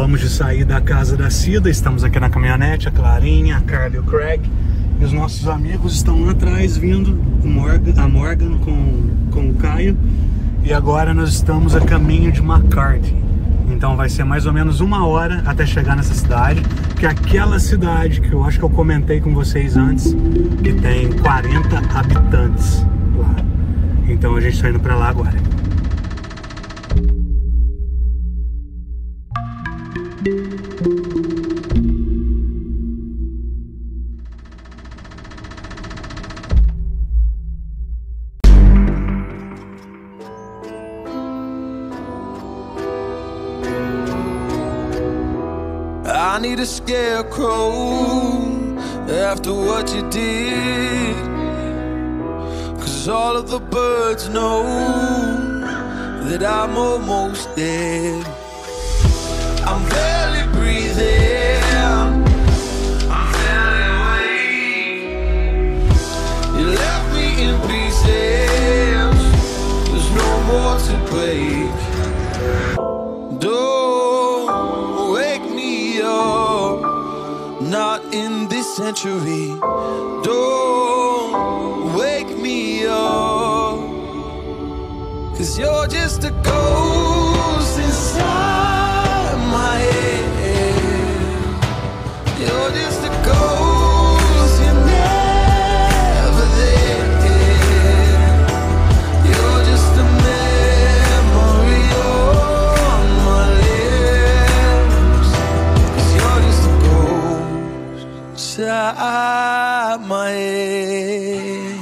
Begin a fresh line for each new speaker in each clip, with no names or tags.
Acabamos de sair da casa da Cida, estamos aqui na caminhonete, a Clarinha, a Carla e o Craig. E os nossos amigos estão lá atrás vindo, a Morgan com o Caio. E agora nós estamos a caminho de McCarthy. Então vai ser mais ou menos 1 hora até chegar nessa cidade, que é aquela cidade que eu acho que eu comentei com vocês antes, que tem 40 habitantes lá. Então a gente está indo para lá agora.
I need a scarecrow after what you did, 'cause all of the birds know that I'm almost dead. I'm barely breathing, I'm barely awake. You left me in pieces, there's no more to break. Don't wake me up, not in this century. Don't wake me up, 'cause you're just a ghost inside my head. You're just a ghost, you're never there. You're just a memory on my lips, 'cause you're just a ghost inside my head.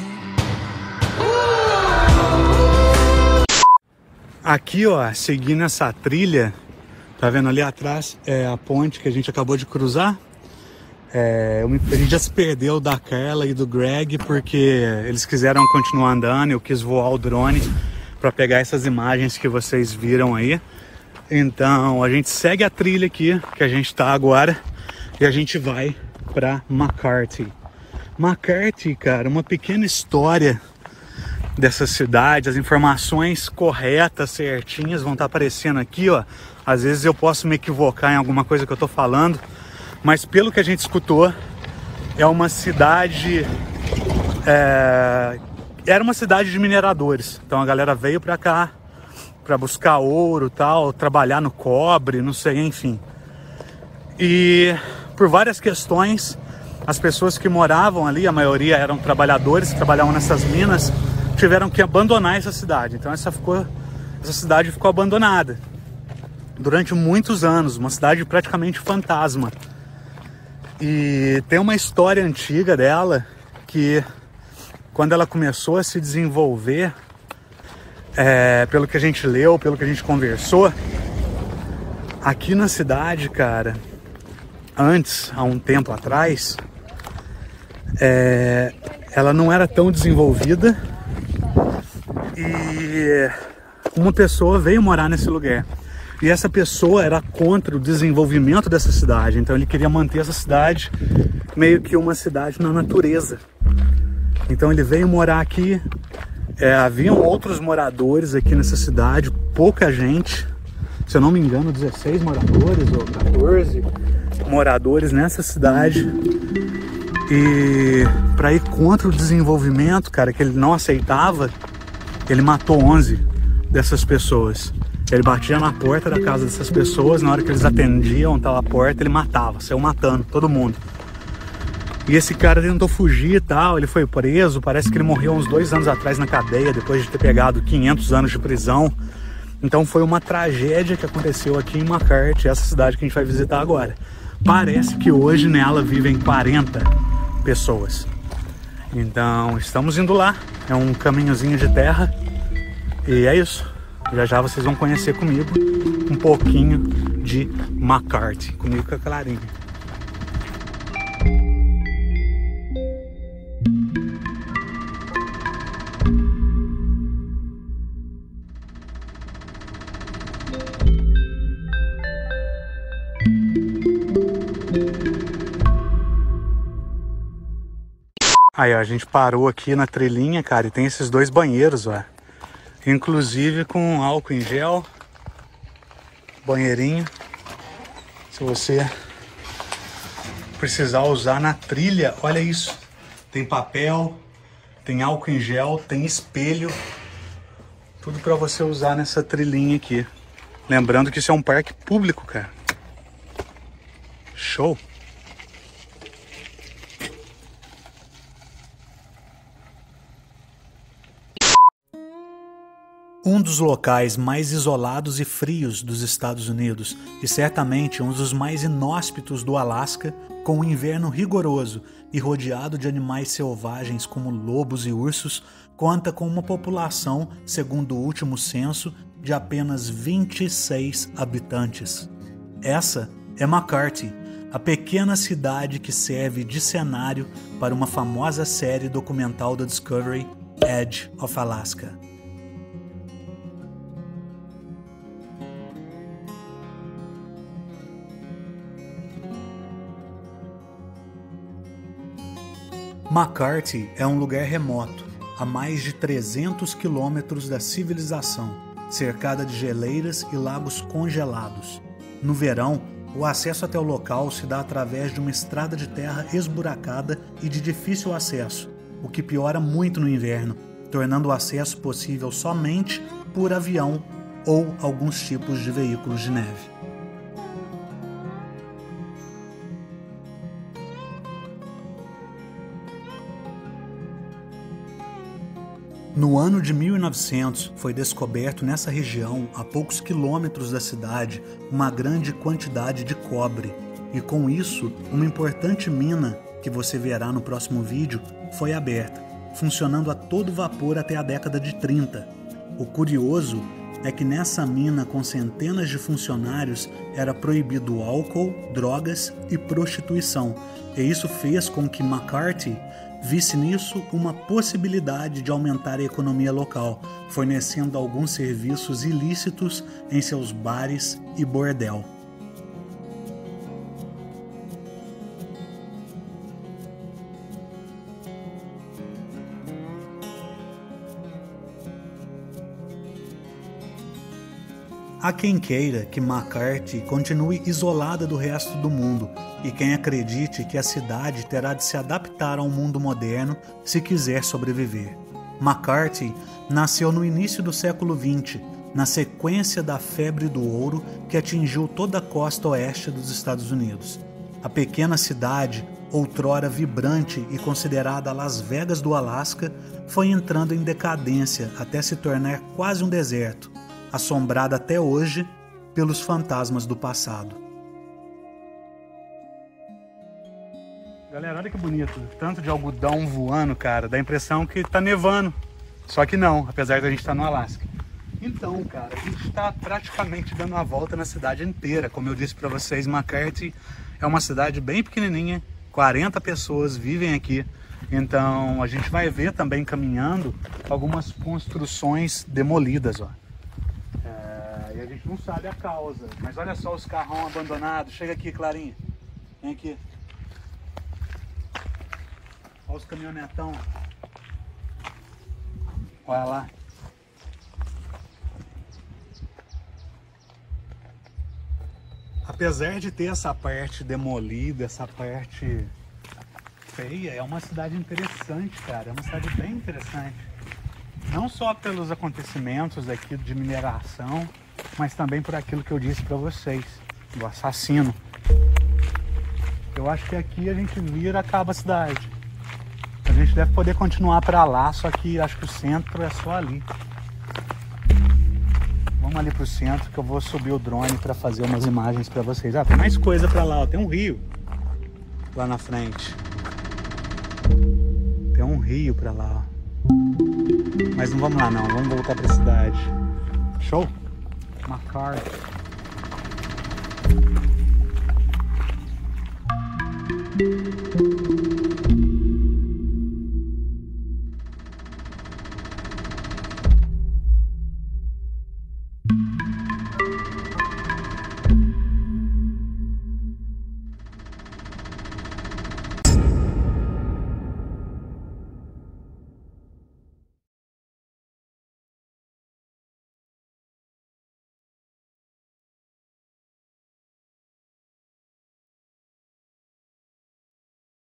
Aqui, ó, seguindo essa trilha, tá vendo ali atrás é a ponte que a gente acabou de cruzar. A gente já se perdeu da Carla e do Greg porque eles quiseram continuar andando. Eu quis voar o drone para pegar essas imagens que vocês viram aí. Então a gente segue a trilha aqui que a gente tá agora e a gente vai para McCarthy. McCarthy, cara, uma pequena história dessa cidade. As informações corretas, certinhas, vão estar aparecendo aqui, ó. Às vezes eu posso me equivocar em alguma coisa que eu tô falando, mas pelo que a gente escutou, é uma cidade... Era uma cidade de mineradores. Então a galera veio pra cá pra buscar ouro, tal, trabalhar no cobre, não sei, enfim. E por várias questões, as pessoas que moravam ali, a maioria eram trabalhadores que trabalhavam nessas minas, tiveram que abandonar essa cidade. Então essa cidade ficou abandonada durante muitos anos, uma cidade praticamente fantasma. E tem uma história antiga dela que, quando ela começou a se desenvolver, pelo que a gente leu, pelo que a gente conversou, aqui na cidade, cara, antes, há um tempo atrás, ela não era tão desenvolvida. E uma pessoa veio morar nesse lugar. E essa pessoa era contra o desenvolvimento dessa cidade. Então ele queria manter essa cidade meio que uma cidade na natureza. Então ele veio morar aqui. Haviam outros moradores aqui nessa cidade, pouca gente. Se eu não me engano, 16 moradores ou 14 moradores nessa cidade. E para ir contra o desenvolvimento, cara, que ele não aceitava, ele matou 11 dessas pessoas. Ele batia na porta da casa dessas pessoas, na hora que eles atendiam a porta, ele matava, saiu matando todo mundo. E esse cara tentou fugir e tal, ele foi preso, parece que ele morreu uns 2 anos atrás na cadeia, depois de ter pegado 500 anos de prisão. Então foi uma tragédia que aconteceu aqui em McCarthy, essa cidade que a gente vai visitar agora. Parece que hoje nela vivem 40 pessoas. Então estamos indo lá, é um caminhozinho de terra e é isso. Já já vocês vão conhecer comigo um pouquinho de McCarthy, comigo com a Clarinha. Aí, ó, a gente parou aqui na trilhinha, cara, e tem esses 2 banheiros, ó. Inclusive com álcool em gel. Banheirinho. Se você precisar usar na trilha, olha isso. Tem papel, tem álcool em gel, tem espelho. Tudo para você usar nessa trilhinha aqui. Lembrando que isso é um parque público, cara. Show! Um dos locais mais isolados e frios dos Estados Unidos e certamente um dos mais inóspitos do Alasca, com um inverno rigoroso e rodeado de animais selvagens como lobos e ursos, conta com uma população, segundo o último censo, de apenas 26 habitantes. Essa é McCarty, a pequena cidade que serve de cenário para uma famosa série documental da Discovery, Edge of Alaska. McCarty é um lugar remoto, a mais de 300 quilômetros da civilização, cercada de geleiras e lagos congelados. No verão, o acesso até o local se dá através de uma estrada de terra esburacada e de difícil acesso, o que piora muito no inverno, tornando o acesso possível somente por avião ou alguns tipos de veículos de neve. No ano de 1900, foi descoberto nessa região, a poucos quilômetros da cidade, uma grande quantidade de cobre. E com isso, uma importante mina, que você verá no próximo vídeo, foi aberta, funcionando a todo vapor até a década de 30. O curioso é que nessa mina com centenas de funcionários era proibido álcool, drogas e prostituição. E isso fez com que McCarty visse nisso uma possibilidade de aumentar a economia local, fornecendo alguns serviços ilícitos em seus bares e bordel. Há quem queira que McCarty continue isolada do resto do mundo e quem acredite que a cidade terá de se adaptar ao mundo moderno se quiser sobreviver. McCarty nasceu no início do século XX, na sequência da febre do ouro que atingiu toda a costa oeste dos Estados Unidos. A pequena cidade, outrora vibrante e considerada a Las Vegas do Alasca, foi entrando em decadência até se tornar quase um deserto, assombrada até hoje pelos fantasmas do passado. Galera, olha que bonito, tanto de algodão voando, cara, dá a impressão que tá nevando, só que não, apesar de a gente estar no Alasca. Então, cara, a gente está praticamente dando uma volta na cidade inteira. Como eu disse para vocês, McCarty é uma cidade bem pequenininha, 40 pessoas vivem aqui. Então a gente vai ver também caminhando algumas construções demolidas, ó. E a gente não sabe a causa, mas olha só os carrão abandonados. Chega aqui, Clarinha, vem aqui. Olha os caminhonetão. Olha lá. Apesar de ter essa parte demolida, essa parte feia, é uma cidade interessante, cara. É uma cidade bem interessante. Não só pelos acontecimentos aqui de mineração, mas também por aquilo que eu disse pra vocês, do assassino. Eu acho que aqui a gente vira, acaba a cidade. A gente deve poder continuar pra lá, só que acho que o centro é só ali. Vamos ali pro centro que eu vou subir o drone pra fazer umas imagens pra vocês. Ah, tem mais coisa pra lá, ó. Tem um rio lá na frente. Tem um rio pra lá, ó. Mas não vamos lá não, vamos voltar pra cidade. Show? McCarty.